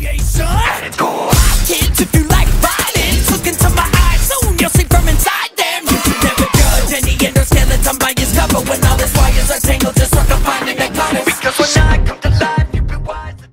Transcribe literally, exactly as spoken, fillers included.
creation at its core. Kids, if you like violence, look into my eyes, soon you'll see from inside them. You should never judge any endoskeleton by its cover when all